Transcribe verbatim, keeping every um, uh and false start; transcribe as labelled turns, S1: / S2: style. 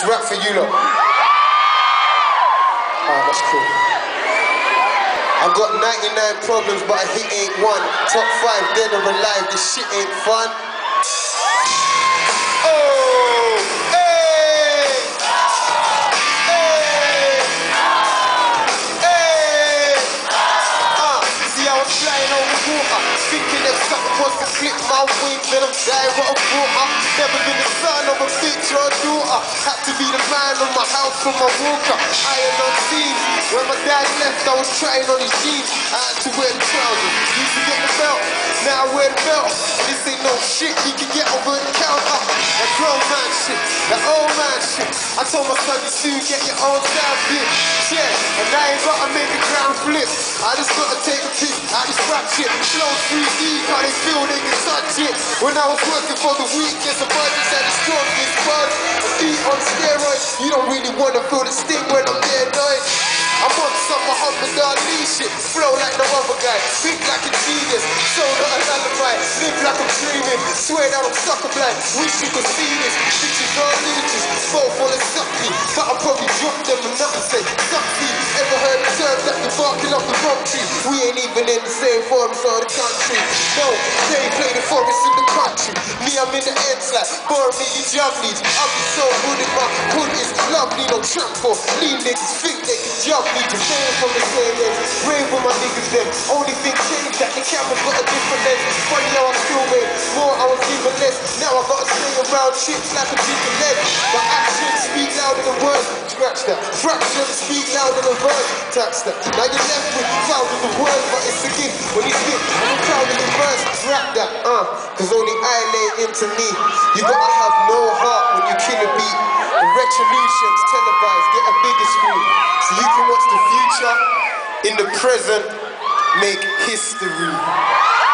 S1: rap for you lot. Oh, that's cool. I got ninety-nine problems, but a hit ain't one. Top five, dead or alive, this shit ain't fun. Oh, hey, hey, hey. Uh, see, I was flying over water, thinking that something was to flip my wings, and I'm dying what I brought up. Never been the son of a bitch or a daughter. Had to be the man of my house for my walker. Iron on scene. When my dad left, I was trying on his jeans. I had to wear the trousers. Used to get the belt. Now I wear the belt. This ain't no shit you can get over the counter. That grown man shit. That old man shit. I told my son, you soon get your own sound flip. Yeah, and I ain't gotta make the ground flip. I just gotta take a piss. I just rap shit. Flow three D, how they feel they can touch it. When I was working for the weakest, the budgets had the strongest buzz. A beat on steroids. You don't really wanna feel the sting when I'm there, noise. I'm on some Muhammad Ali shit. Flow like no other guy. Think like a genius. So not a lullaby. Live like I'm dreaming. Swear that I'm sucker blind. Wish you could see this. Bitches are leeches. Fall full of sucky. But I'll probably drop them and nothing say sucky. Ever heard the term that you're barking off the wrong tree? We ain't even in the same forest or the country. No, they play the forest in the country. Me, I'm in the ends like born me, you jump needs. I'll be so good in my hood is lovely. No trap for lean niggas think they can jump. Need to stay from the same age. Brave with my niggas then. Only thing changed that the camera's got a different lens. Funny how I still made more, I was even less. Now I gotta stay around chicks like a chicken leg. My actions speak louder than words. Scratch that. Fractions speak louder than words. Tax that. Now you're left with thousands of words, but it's a gift when you spit. I'm proud of the verse. Rap that, uh, cause only I lay into me. You gotta have no heart when you kill a beat. The retribution's televised, get a bigger screen. So you can watch the future in the present, make history.